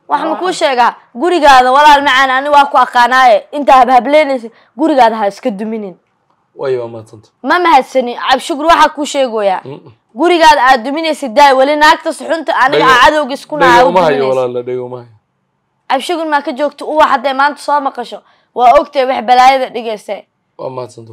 waxaan ku sheegaa gurigaada walaal macaan ani waa ku aqaanaaye inta hableynaysa gurigaada ha iska duminin wayo ma tanta ma mahadsani abshugur waxa ku sheegoyaa gurigaada aad duminaysa daay wali naagta suxunta aniga cadowga isku naaw ma hayo walaal la dhigo ma hayo abshugur ma ka joogto uu waxay maanta soo maqasho waa ogtay wax balaayada dhigaysay waa ma tanta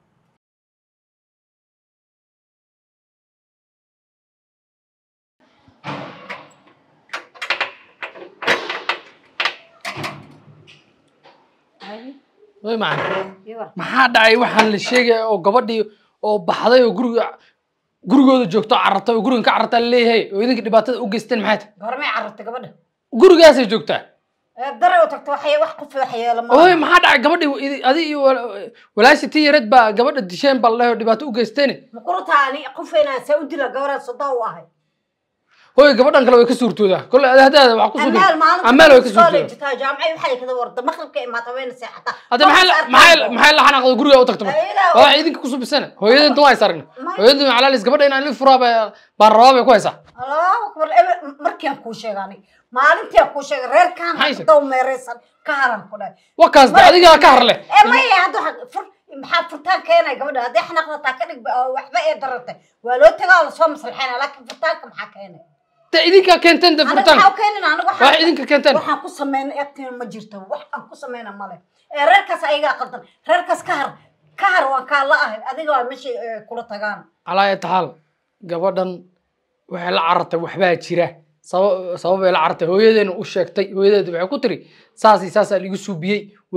way macaan maxaa dhacay waxaan la sheegay oo gabadhii oo baxday oo gurigooda joogto carartay oo guriga ka carartay leeyahay oo idinka dhibaatada u geysteen maxay tahay gormay carartay gabadha gurigaasay joogtaa dare oo tagto wax ku fiixyeelo ma ooy maxaa dhacay gabadhii adi iyo walaashi tii yareed baa gabadha disheen baa leeyahay dhibaato u geysteen ma qurtaani qofeena sa u dila gabadha sodoo u ahay hooy gabadhan kale way ka suurtoodaa kol hadaada wax ku soo amaal way ka suurtoodaa jaamacay waxay kada warda maqribka imaata wayna seexata hada maxay la xanaaqdo guriga u tagto waa idinka ku subisana hooyadan waa isaragna hooyadan calaalis gabadha in aan furaa baa rabaa bay ku haysaa Allahu akbar markaan ku sheegaanay maalintii ku sheegay reerkan dhow meereysan ka haran ku dhaay wakaas adiga ka harle maya hada maxaa furtaan keenay gabadha haday xanaaqda ka dhig waxba ee darartay waa loo tagaa la soo maslaxayna laakiin furtaanka maxaa keenay idinka keenteen furtaan waxa idinka keenteen waxaan ku sameeyay aqtiin ma jirto wax aan ku sameeyna male reerkaas ayaga qaldan reerkaas ka har waan ka la ahay adiga waa meeshii kula tagaan على يتحال قبضن وحلا عرته وحبا جرا sabab ay la cartay hooyadeena u sheegtay hooyadeedu waxay ku tiri saas igu suubiyay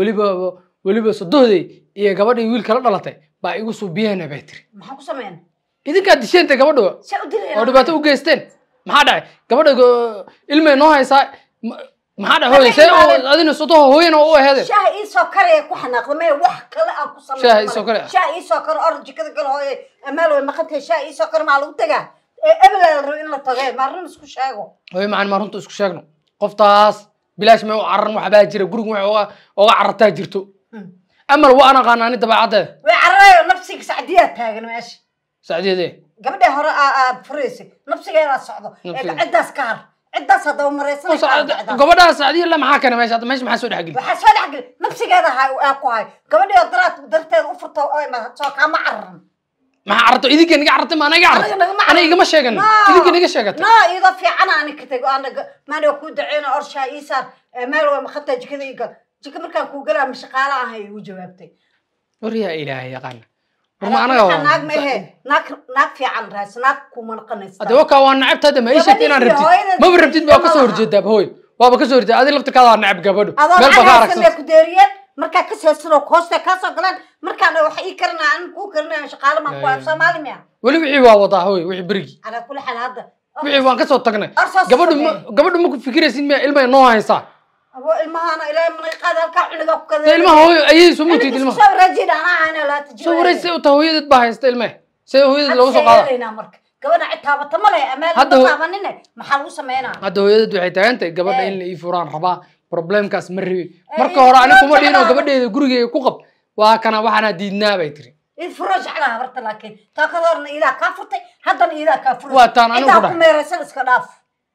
waliba sadooday iyo gabadhii wiil kala dhalatay baa igu suubiyeen bay tiri maxaa ku sameeyay idinka disheentay gabadhu oo dhibaato u geysteen maxaa dhacay gabadha ilmay noo haysaa maxaa dhacay hooyadee adina sadoo hooyana u aheeday shaah ii soo karey ku xanaaqmay wax kale aan ku sameeyay shaah ii soo karo orjikada gal hooyay amaal way maqantay shaah ii soo karo ma lagu tagaa أبلا إن لا تغير مرن اسكو شاقو هو معن مرن تو اسكو شاقنو قفتاس بلاش ما عرن وحبا جيرا غورغ وحا عرتا جيرتو أما لو أنا قاناني تبعته وعرى نفسك سعدية تاغن ماشي سعدية دي قبل هراء فريسي نفسك يا صعدو عداس كار عداس هذا مريسن قبلها سعدية لا معاك أنا ماشي ماشي محسود حقلي وحسود حقلي نفسك هذا هاي أكو هاي قبل درات درت وفرت ما سوى ما عرن ما عرضت إذا كان قعدت ما أنا قعدت أنا إيجا ما شاقن إذا كان إيجا شاقت لا إذا في أنا كتير أنا ما نقول دعينا أرشا إيسار ماله ما خدت كذا يقول جك مركان كوجلا مش قالها هي وجوابتي وريا إلهي يا قانا وما أنا ناق ما هي ناق في عن راس ناق كومن قنص أتوقع وأنا عبت هذا ما إيش أنا ربتي ما بربتي بقى كسر جدا بهوي بابا كسر جدا هذه اللي بتكلم نعب قبله ما بقارك marka ka seesro koosta ka soo galan markaan wax ii karnaa aan ku karnaa shaqaale ma ku afsan maalmiya wali wixii waa wadaa hooy wixii berigi ala kulli xal hada wixii waan ka soo tagnay gabadhu ma ku fikiraysid ma ilmaha noo haysaa abo ilmaha ilaa man qaad halka cuniga ku kada ilmaha hooy ayay soo mutid ilmaha soo rajid ana la tajiro soo waraysi u hooyadad baa haysta ilmaha say hooyadad lagu soo qaada marka gabadha citaabata ma leh amaal ma taabanine maxaa lagu sameeynaa hadda hooyadad waxay taagantay gabadha in la ii furaan rabaa problemkaas ma ribi marka hore aniga kuma dhino gabadheeda gurigeeda ku qab waa kana waxana diidnaa bay tiri فرج على هبرت لكن تقدرنا إذا كافرتي هذا إذا كافرت واتان أنا إذا كميرسل إسكاف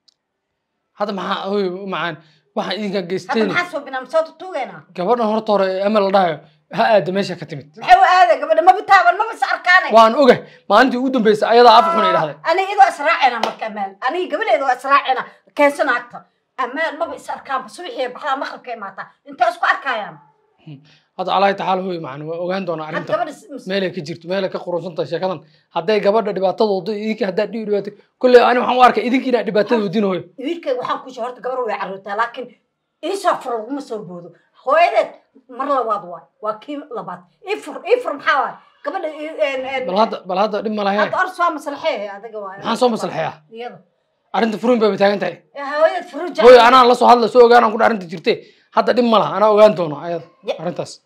هذا هو معان واحد إذا جستني هذا محسوب بنا مسوت توجينا قبلنا هرطور أمل ده هذا ماشي كتمت محو هذا قبل ما بتابع ما بس أركانه وان أوجه ما أنت ودم بس أيضا عفوا إلى هذا أنا إذا أسرعنا مكمل أنا قبل إذا أسرعنا كان سنة أكتر أمان ما بس أركان بس وحي بحلا مخرب كيماتا أنت أسكو أركان هذا على تعال هو معنا وين دونا أنت مالك جرت مالك قرصنت شكلًا هذا قبل دبعت ضد إيك هذا دبعت كل أنا محوارك إذا كنا دبعت ودين هو إيك وحنا كشهرت قبل ويعرضها لكن إيش أفر ومسول بودو هو هذا مرة واضوى وكيم لبعض إفر محاور قبل بل هذا لما لا هي هذا أرسل مصلحية هذا جواه ما صوم مصلحية يلا أنت فرون ببتاعي أنت هو فرون هو أنا الله سبحانه سوى أنا أقول أنت جرتي حتى دم ملا أنا أوغانتونا أيضا أرنتاس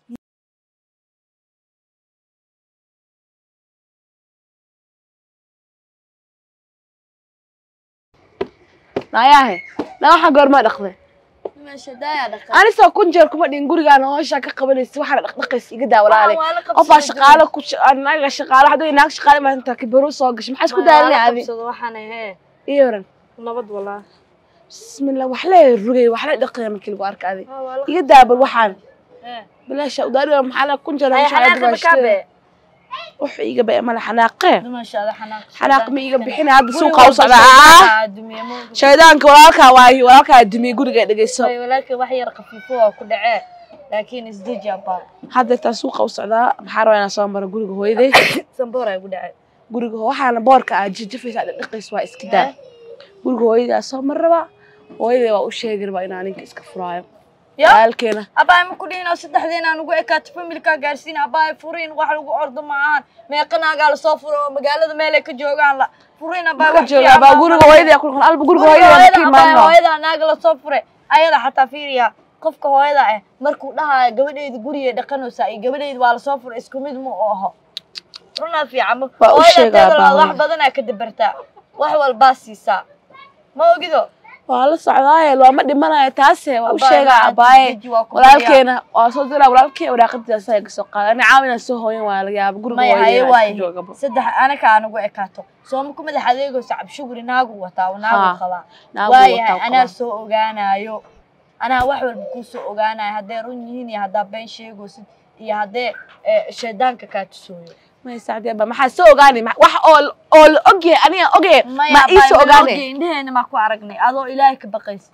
ناياه لا حقر ما دخله ماشي دايا دخل أنا سو كنجر كم دين قولي أنا هوش كقبل واحد دقيقة يقدر ولا عليه أفا شقالة كوش أنا شقالة حدا يناك شقالة ما أنت كبروا صاقش ما حد كده اللي عبي وحنا هي إيورن نبض والله بسم الله وحلا الرجي وحلا دقيقة من كل بارك هذه يقدر بالوحان بلاش وداري محلا كنت أنا مش عارف وح يجي مال حناقة ما شاء الله حناق ما يجي بحين هذا سوق أو صعب شيدانك وراك الدمي يقول قاعد يسوق ولكن واحد يرقف فوق كل عاد لكن ازدج أبا هذا تسوق أو صعب بحارة أنا صامبر أقول هو إذا صامبر يقول عاد قول هو حنا بارك أجي في هذا القيس وايس كده قول هو إذا صامبر ربع وإذا وأشياء قربا إناني كيس كفرايم يا الكينا أبا ما كلنا صدق دينا نقول كات فملكا جالسين أبا فورين واحد يقول أرض معان ما يقنا قال صفر ومقالة مالك جوعان لا فورين أبا جوع أبا قول هو إذا يكون قلب قول هو إذا أبا هذا ناقل صفر أيضا حتى فيريا قفك هو هذا مركو لها قبل يقولي دقنو ساي قبل يدوال صفر إسكوميد مو أوه رنا في عم وهذا تقول الله بدنا كدبرتا وحول الباسي سا ما هو كذا والله صعداي لو ما دمنا تاسه وشيغا اباي ولكن وصلتنا ولكن وراقتي سايق سوق انا عاونا سو هوين waa laga yaab guriga hooyada saddex anaka aan ugu ekaato soo ma kumada xadeego sacab shugri naagu wataa naagu qaba waay ana soo ogaanayo ana wax walba ku soo ogaanayo haday run yihiin iyo hadaa been sheego iyo haday sheedaanka ka tusooyo ما يساعد يابا ما حسوا أغاني ما وح أول أوجي أنا أوجي ما إيش أغاني إنده أنا ما كو عرقني أضو إلهك بقيس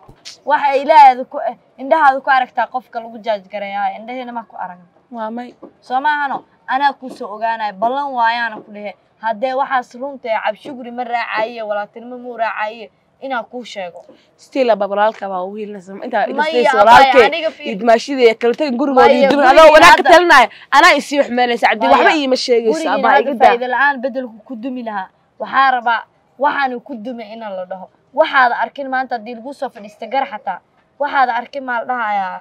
وح إله ذكو إنده هذا كو عرق تقف كلو جاج كريها إنده أنا ما كو عرقني وامي سمع أنا كو سو أغاني بلن ويانا كله هذا واحد سرونته عب شجري مرة عاية ولا تلم مرة عاية إنا كو شيء ستيلا ببرالك باويل نسم أنت إنت برالك يدمشي ذي كلتين قربوا يدم أنا وأنا كتلنا أنا يسيح مالي سعدي وحبا يمشي يسابا يقدر إذا الآن بدل كدومي لها وحاربا وحنا كدومي إنا الله ده وحد أركين ما أنت دير بوسة في الاستجار حتى وحد أركين ما لها يا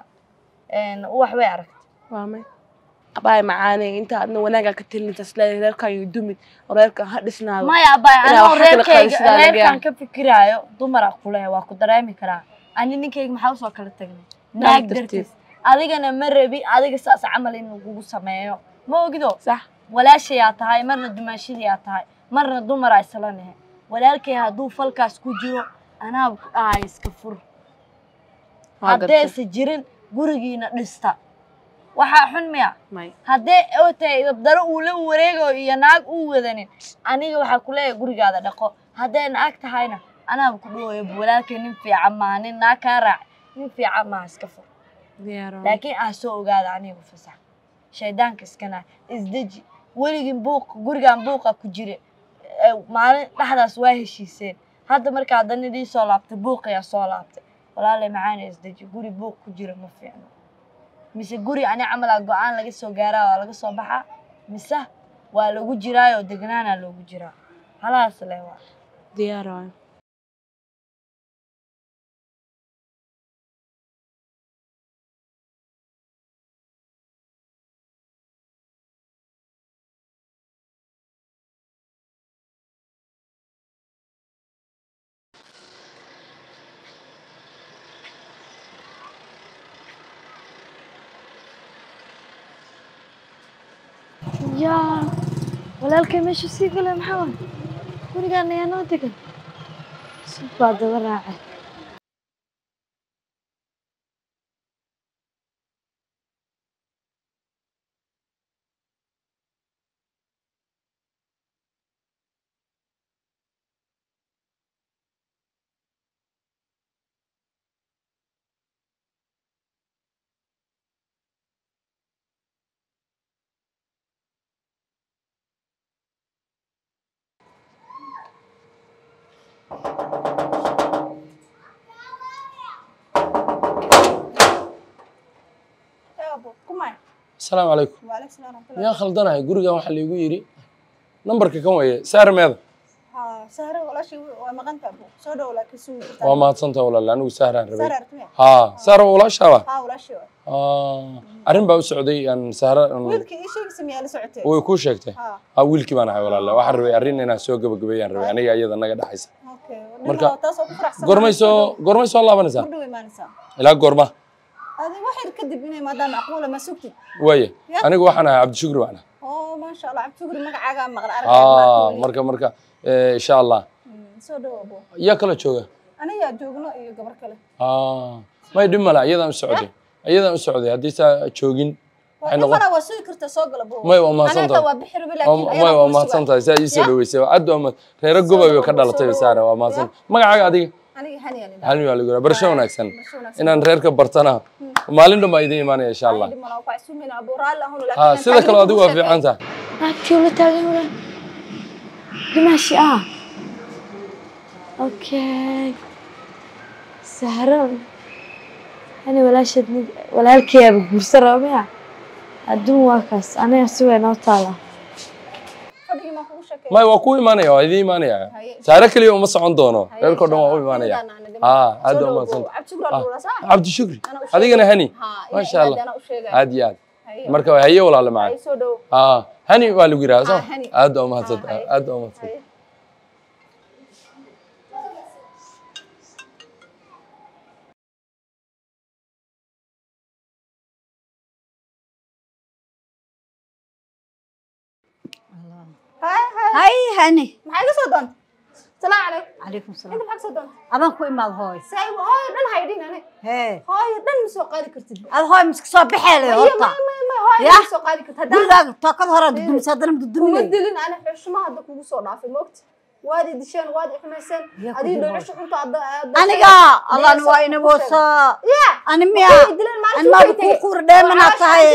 إن وحوي عرفت فاهمة أباي معاني أنت أنا وأنا كتلني تسلي غير كان يدومي غير كان هدسنا ما يا أباي أنا غير كان كفكرايو دمر أقوله وأقدر كرا أنا نيجي محاوس وكلت تجني نقدر أنا مرة بي أنا ساس عمل إنه جوز سمايو ما كده صح ولا شيء أتاي مرة دمشي أتاي مرة دمر أصلانه ولكن هادو فالكاس كوجو أنا عايز كفر هذا سجرين جورجينا نستا waxa xun miya hadee oo tay daro uu la wareego iyo naag uu wadanin aniga waxa ku leeyahay gurigaada dhaqo hadee naag tahayna anaa ku dhooyo walaalkay nin fiican ma nin naag ka raac nin fiican ma iska fur laakiin aan soo ogaado aniga fasax shaydaanka iskana isdaji waligin buuq gurigaan buuqa ku jire maalin dhaxdaas waa heshiiseen hadda marka hadan idin soo laabtay buuqiya soo laabtay walaalay macaan isdaji guri buuq ku jira ma fiicno mise guri ani camal go'aan laga soo gaaraa waa laga soo baxaa mise waa lagu jiraayo degnaana lagu jiraa halaas leewa diyaar يا walaalkay meesha sii galay maxaa gurigaan ayaa noo degan si baad daba raacay السلام عليكم. وعليكم السلام ورحمة الله. يا خلدنا جورجا وحلي يجوري نمبرك كم ويا سعر ماذا؟ سهرة ولا شيء وما غنت أبو صدق ولا كسوي. وما تصنت ولا لأنه سهرة ربي. سهرة ولا شوا. ولا شوا. أرين باو سعودي أن سهرة. ويلكي إيش اسمي على سعودي. ويكون شكته. ويلكي ما نعي ولا لا واحد ربي أرين أنا سوق بقبيان ربي أنا أيضا نقدر حيس. مركا. قرميسو الله بنسى. قردوي ما نسى. لا قرمة. هذا واحد كذب بيني ما دام معقولة ما سكتي. ويا أنا وحنا عبد الشكر وأنا. ما شاء الله عبد الشكر مقعد مقعد. مركا إن شاء الله. سودو أبو. يا كلا شوكة. أنا يا جوجنا يقبر كله ما يدم لا أيضا السعودية أيضا السعودية هذه جوجين أنا وسوي كرت سوق لبوه ما هو ما صنطة أنا توا بحر بلا ما هو ما صنطة يسوي يسوي عدوا ما رجوا بيوكل على طيب سعره وما صنط ما قاعد عادي أنا هني ولا يقول برشلونة أحسن إن نركب برتنا ومالين ما يدي ماني إن شاء الله سيدا كلا دوا في عنده أكيد ولا تاني ولا ماشي أوكي سهران أنا ولا شدني ولا الكياب بسرعة بيع الدم واكس أنا أسوي نوتالا ما هو كوي ماني أو هذي ماني سعرك اليوم مصر عندنا يقول كنا كوي ماني هذا ما صنط عبد الشكري هذه أنا هني ما شاء الله هذه مركب هي ولا لا معي هني والو جرا صح هذا ما صنط هذا ما صنط هاي هاني maxay ka soo doonta salaam calaykum عليكم السلام inta maxaa ka soo doonta أبان كوي مال هاي say hooyo dhan haydin ane هي hooyo dhan ma soo qaadi kartid هذا هاي مسك صاب بحاله هوتا hooyo يا ma soo qaadi kartid haddaan guriga taakad hore dudum sadana kuma dudum dilin ana xushma hadda kugu soo dhaafay moogta waad idisheen waad xumayseen adii dhoocisho xunta aniga allah waa ina wasa ani miya an ma ku qur dheemana tahay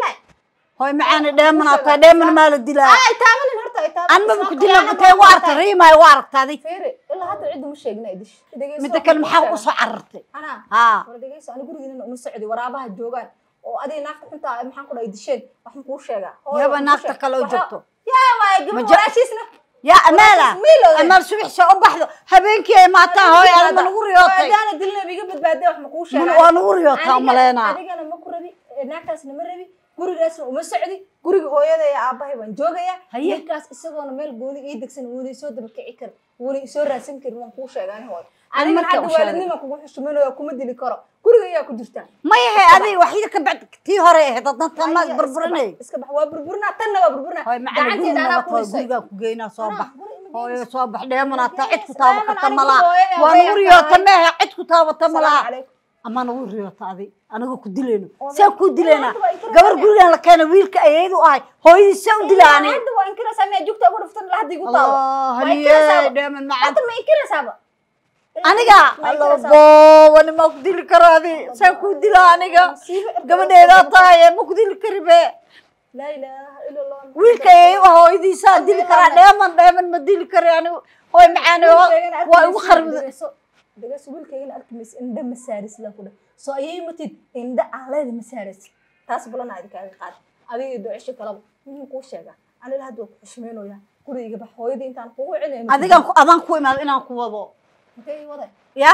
هاي معانا دائما أطلع دائما ما للدلا. تعملين هرتا أنا ما بكدلا قتي وارت ريما وارت هذه. فيري إلا هذا عده مش شيء نايدش. متكلم حق وصعرتي. أنا. ها. ولا دقيقة أنا أقول إنه مسعودي ورابها الجوجان. وأدي ناقة أنت محن كنا يدشين محن كوش شيء. يا بناقة كلو جبته. يا واي قبل راشيسنا. يا أمالة. أمال شو بيحشى أبحث هبينك يا ماتا هاي أنا بنقول يوتي. أنا دلنا بيجي بعدين محن كوش شيء. أنا بنقول يوتي أمالنا. أنا ما كربي ناقة نمربي. gurigaas uma socdi guriga hooyada iyo aabahay waan joogaya halkaas isagoona meel gooni ii degsan woonay soo daba kici kar woonay soo raasan kar waan ku sheegaan hooy aniga hadda waalidnimo kugu xushmeeyo kuma dili karo guriga ayaa ku jirta ma yahay adiga waxii ka bacd tii hore ahayd dadna ma burburinay iska bax waa burburna tanna waa burburna gacanteeda ana ku dhisay guriga ku geeyna soo bax hooyo soo bax dheemana ta cid ku taabata malaha waan uriyo tameeha cid ku taabata malaha أما أنا أقول رياضة هذه أنا أقول كدلنا سأقول كدلنا قبل قلنا لك أنا ويلك أيده هو يسوي دلاني عنده وإن كنا سامي جوكت أقول فتن لحد يقول طاوة هني دائما معك حتى ما يكنا سابا أنا قا الله بو وأنا ما كدل كرادي سأقول دلا أنا قا قبل إذا طاية ما كدل كربة لا إله إلا الله ويلك أيه هو يدي ساد دل كرا دائما ما دل كرا يعني هو معنا هو وخرب دقيقة wiilkayga arkimis indha masaaris la ku dhaw soo ayay matid indha aalada masaaris taas bulan aad ka qaad adiga ducisho kala ku sheega ana la hadoo xushmeenoya guriga bax hooyada intaan kugu cilayno adiga adan ku imaad inaan ku wado maxay waday ya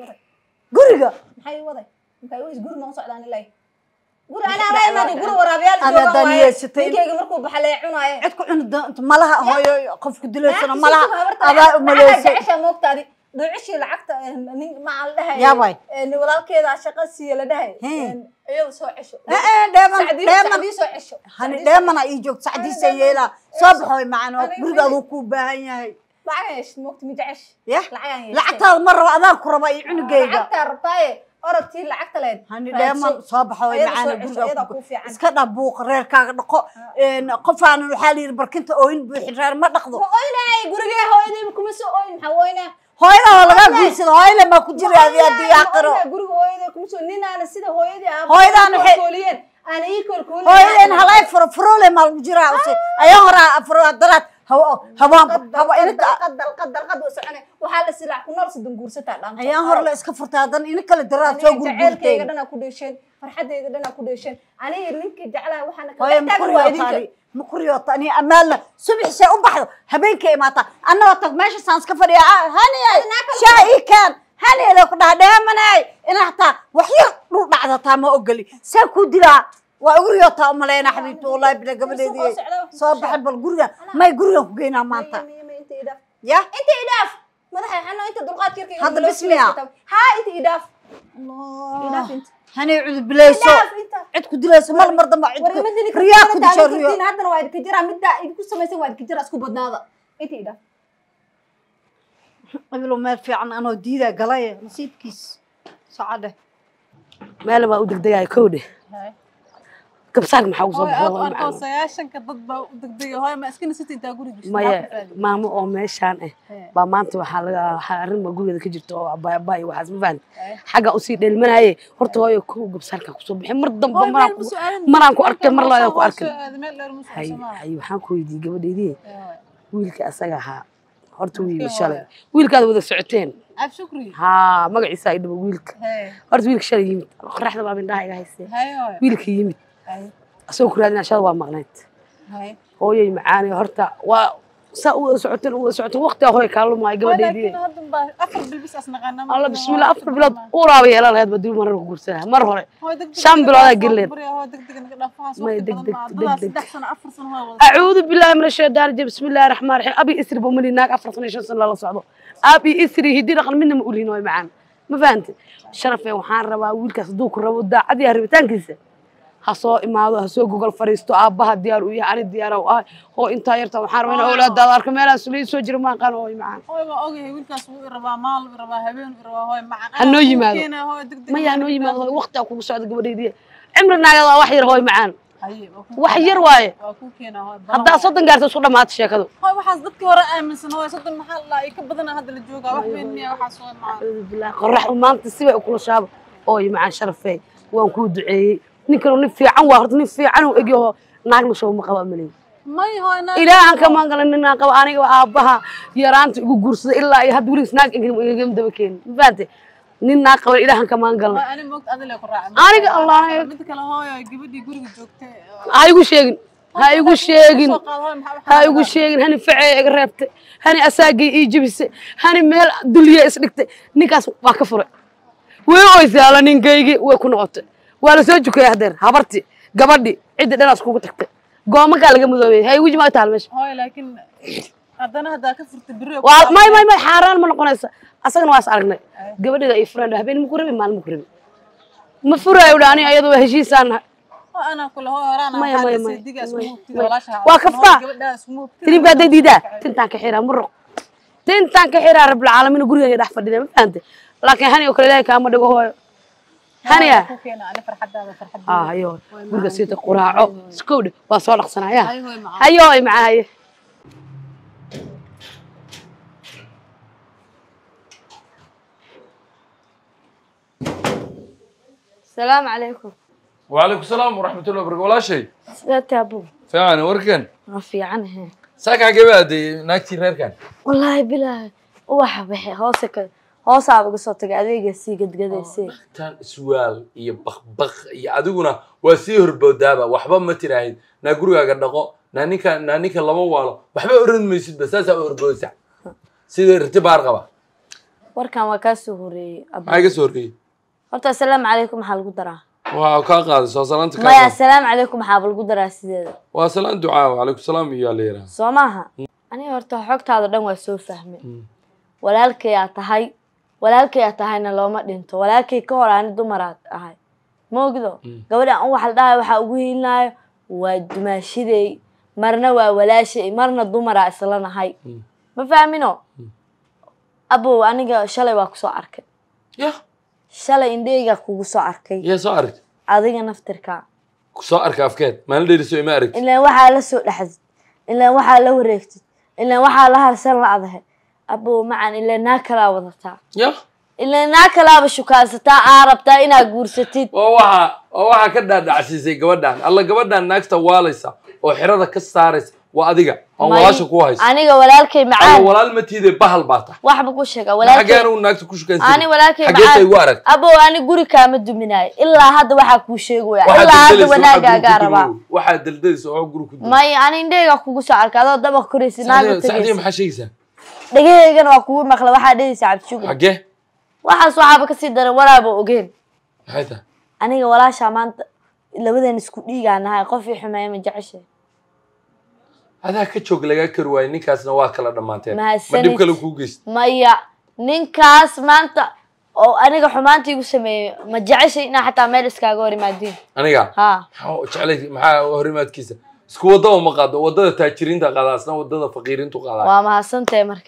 guriga maxay waday guri ma socdaan ilaa guri ana la imaad guri waraabiyaal jooga daniyesatay ninkayga markuu baxalay cunaayay cid ku cun malaha hooyo qofku dilaysana malaha adaa umaleysay isha moogtaadi duucishi lacagta ma aan dhahay yaa way walaalkeeda shaqo siiyo la dhahay ayuu soo cesho deeman soo cesho hani deeman ay joog saacadiisa yeela soo baxay macna guriga uu ku baahan yahay lacagash moogti mijacash lacagtaada mar raba adaan ku raba cunugeyga lacagta rabtay orodtii lacagta leed hani deeman soo baxay macna guriga iska dhabuuq reerkaaga dhaqo qof aan waxa la yiri barkinta ooyin buuxin reer ma dhaqdo ooyinay guriga hooyadii kuma soo ooyin haweenay hooyada laga guursado hooyada ma ku jiraa adii aqro guriga hooyada kuma soo ninaana sida hooyadii hooyadan waxay kooliyeen ana ii kooliyeen hooyadan halay furole ma ku jiraa ayaa hore afro daraad hawa inta qad wasacane waxa la silaa ku nool sidin guursataa dhan ayaa hore la iska furtaa dan in kala daraad soo gurgurtay dhan ku dheesheen farxadeyda dhan ku dheesheen aniga ninka jeclaa waxana ka taagan مكريو تاني أمالنا صبح شيء أبحث هبين كي ماتا أنا وطق ماشي سانس كفريا هني شاي كان هني لو كنا دائما أنا حتى وحير روح بعد تام أقولي سأكو دلا وأقولي تا أمالنا حبيبتي والله بلا قبل دي صباح بالقرية ما يقولوا بقينا ماتا يا أنت إداف ما ده حنا أنت دلقات كيرك هذا بسميها ها أنت إداف الله إداف أنت هني عود بلايسو عدكو دلايسو مال مرضى ما عدكو رياكو دشريو هذا وايد كجرا مدة إنكو سميسين وايد كجرا أسكو بدنادا إنتي إذا قبل ما في عن أنا وديدا قلايا نصيب كيس سعادة meel baa u degdegaay kowdhe kabsaag maxaa usoo أركو سياشن كضد دقدقة هاي ما أسكن ستي تاقولي بس maya maamo oo meeshaan ah baa maanta waxaa arrin ma gurigeeda ka jirto oo abaay waxaas ma fahan xagga u sii dheelmanaye horta hooyo ku gabsaarka ku soo bixin mar dambe maraan ku arkay mar labaad ku arkay hay waxaan ku weydiiyay gabadheedii wiilka asaga ahaa horta wiil shalay wiilkaad wada socoteen عب شكري ها magaciisa ay dhabo wiilka horta wiilka shalay yimid qorraxda baa indhaha iga haysay wiilka yimid asoo ku raadina shada waa maqnayd hooyay macaan horta waa saa u socoteen waqti hooy kaalmaay gabadheedii لكن هذا بقى أفر بالبس أصنعنا الله بسم الله afar bilood uuraaba yeelan lahayd badii mar ku guursanaa mar hore shan bilood ay galeen أعوذ بالله من الشيطان الرجيم بسم الله الرحمن الرحيم أبي إسري بملي ناق أفرطني شن سنة الله صعبه أبي إسري هدي رقم منه مقولين وين معانا ما فهمت شرف وحان ربا ويلك صدوق الربا دا عدي هربتان كيسة هصو إمادو هصو جوجل فريستو أبها ديار ويا عن الديار هو أنت يرتا وحان ربنا أولاد دار كمالا سلي سوجر ما كانوا وين معانا هو أوجي ويلك سوي ربا مال ربا هبين ربا هو معانا هنوي ماذا ما يعني ماذا وقتها كوب سعد قبل دي عمرنا هذا وحير هو معانا وحير واي هذا صدق قارت صدق ما تشيك هذا هاي وحاس ضدك وراء من سنة هاي صدق محل لا يكبدنا هذا الجوجا وحبيني وحاس وين معاه بالله قرح وما تسوي كل شاب أوي مع شرفي وانكو دعي نكرو نفي عن وارد نفي عنه إجيه ناقل شو مقبل مني ما هو أنا إلى أن كمان قال إننا قباني وأبها يرانت يقول إلا يهدولي سناك إنهم دبكين فهمت ننا قبل إلى أن كمان قال أنا موقت أنا اللي قرع أنا الله بدك له هاي جبدي يقول جوكتي هاي يقول شيء هني فعي قربت هني أساقي يجيبس هني ميل دلية إسلكت نكاس واقفر ويويس على نينكيجي ويكون عط ولا سجوك يا هدر هبرتي قبضي عدة ناس كوكو تكت قام قال لك مذوي هاي وجه ما تعلمش هاي لكن هذا كفرت بريء ما حاران من قناص أصلاً واس أرجع قبضي ذا يفرن هبين مكرمي مال مكرمي مفروع يوداني أيضا هجيسان أنا كل هو رانا ما وكفتا تري بعد ديدا تنتان كحيرة مرة تنتان كحيرة رب العالمين يقول لي راح فدي ما فهمت لكن هني وكل ذلك هم دقوا هو هني أنا فرحت أيوه قول سيد القراع سكود وصالح صناعية أيوه معاي السلام عليكم وعليكم السلام ورحمة الله وبركاته ولا شيء سيدات يا أبو فعلا وركن في عنها ساك عجبادي ناكتي ريركن والله بلا waxa bixi hoos aad uga soo tagay adeega sii gadgadaysi tan su'aal iyo baqbaq iyo adiguna waa sii horboodaaba waxba ma tiraahid na gurigaaga dhaqo ninka laba waalo waxba oran maysid basaas oo horboosa sida irtibaar qaba warkan waa ka soo horeeyay ay ka soo horeeyay horta assalaamu calaykum waxa lagu daraa waa ka qaad soo salaanta ka maya assalaamu calaykum waxa lagu daraa sideeda waa salaan ducaa wa calaykum salaam iyo leeyahay soomaha aniga horta xogtaada dhan waa soo fahmay walaalkay tahayna looma dhinto walaalkay ka hor aan dumaraad ahay moogdo gabadha aan wax la dhahay waxa ugu hiilnaayo waa dumaashiday marna waa walaashay marna dumara isla nahay ma fahmino abo aniga shalay waa ku soo arkay shalay indheega kugu soo arkay soo arkay adiga naftirka ku soo arkay afkeed ma la dheeriso ima aragtid ilaa waxa la soo dhaxad ilaa waxa la wareegtid ilaa waxa la harsan la adahay أبو معن إلا ناكلا وضعتها إلا ناكلا بشكاستا عربتا إنا قورستيد وواحا كدا دعسيسي قبدان الله قبدان ناكتا واليسا وحرادة كساريس وأدقا وواشا كوهيس أنيقا ولالكي معان أنا ولال متيدي بحل باتا واحبا كوشيكا ولالكي حقانو ناكتا كوشكا سيدي أنا ولالكي معان أبو أنا قوري كامدو مناي إلا هذا واحا كوشيكو إلا هذا وناقا قاربا واحد دلدلس وحا قورو كدو ماي أنا إنديقا كوكو عاركا هذا دبق كوريسي ناقا تجيسي سعدي محاشيسا dhageygan waa kugu maqla waxa dhaysa Cabdi Shukur xagee waxa saxaaba ka sii daray waraabo ogeen hayda aniga walaasha maanta labadan isku dhiiganahay qof ii xumeeyay ma jeceshay adaa ka joog laga kar waay ninkaasna waa kala dhamaanteen ma dib kale ku geeyst maya ninkaas maanta oo aniga xumaantii igu sameeyay ma jeceshay ina xataa meel iskaaga hor imaadin aniga jeclay maxaa hor imaadkiisa isku wada ma qaado wadada taajiriinta qaadaasna wadada faqiirintu qaada waa mahadsantahay marka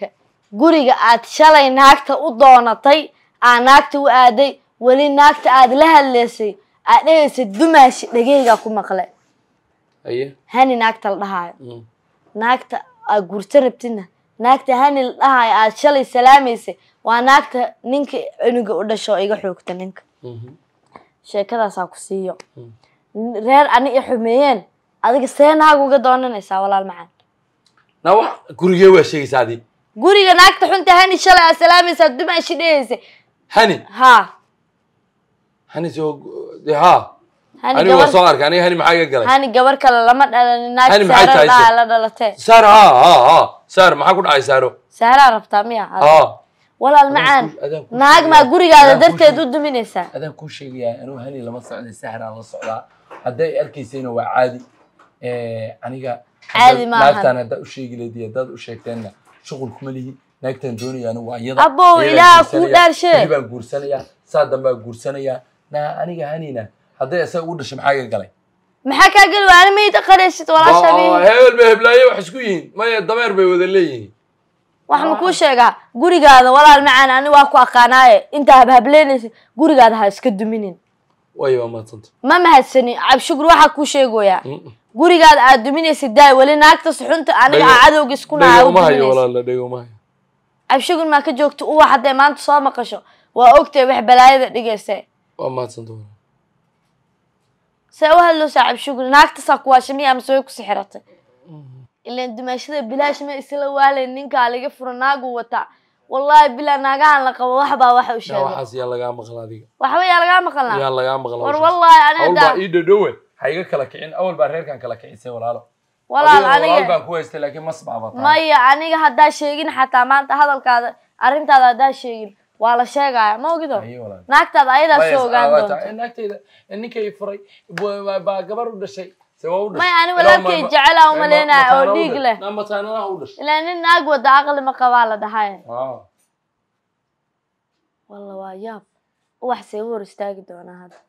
guriga aad shalay naagta u doonatay aa naagta u aaday weli naagta aad la hadlaysay aad dhehaysa dumaashi dhageyga ku maqle aye hani naagta la dhahayo naagta aad guurta rabtidna naagta hani la dhahayo aad shalay salaamaysay waa naagta ninka cunuga u dhasho iga xoogta ninka sheekadaasaa ku siiyo reer ani i xumeeyeen adiga see naag uga doonanaysaa walaal macaan na wax gurigee waa sheegaysaa adii guriga naagta xunta hani shalay aad salaamaysaa dumaashi dhehaysay hani ها hani soo ha هاني ani waa soo arkay aniga hani maxaa iga galay هاني gabar kale lama dhalan naag Hani maxay tahay saara la dhalatay saar ha saar maxaa ku dhacay saaro saara rabtaa miya ha walaal macaan naag ma gurigaada darteed u duminaysaa adaan ku sheegayaa anuu hani lama socday saaraan la socdaa hadday arkaysayna waa caadi aniga caadi ma aha naagtaan haddaa u sheegi leedii haddaad u sheegteenna shuqul kuma lihi naagtaan doonaya anigu waa iyada abo ilaaha ku dhaarshay baan guursanayaa saa dambaa guursanayaa na aniga hanina hadday asaga u dhashay maxaa iga galay maxaa kaa gali waa anima qaraysid walaasha hebel ba heblaaye wax isku yihiin maya dameer bay wada leeyihiin wax ma kuu sheegaa gurigaada walaal macaan ani waa ku aqaanaaye inta habhableynaysa gurigaada ha iska duminin way waa maadsanta ma mahadsani cabshugur waxaa kuu sheegoyaa gurigaada aad duminaysid daay weli naagta suxunta aniga aa cadowga isku naa uma hayo walaala dhego ma hayo cabshugur maa ka joogto uwa hadday maanta soo maqasho waa ogtay wax balaayada dhigaysa waa maadsanta see u hadloosaa cabshugur naagtasaa kuwaashamiya ama soo ku sixiratay ilaan dumaashada bilaash ma isla waalay ninkaa laga furo naagu wataa wallaahi bilaa naagahan la qabo waxbaa waxa u sheegay waxaas yaa lagaa maqla adiga waxba yaa lagaa maqalnaa yaa lagaa maqla war wallaahi awal aniga baa ii dhadhowe ha iga kala kicin awal baa reerkan kala kicisay walaalo walaal walaal aniga baan ku haystay laakiin mas baaba tahay maya aniga haddaa sheegin xataa maanta hadalkaada arrintaada haddaa sheegin waa la sheegaya ma ogido naagtaada ayadaa soo ogaan doonta naagtayda ninkay furay baa gabar u dhashay maya ani walaalkay jecela umaleynaya oo dhiig leh ilaa nin naag wada aqli ma qabaa la dhahay walla waa yaab wax see u hor istaagi doonaa hadda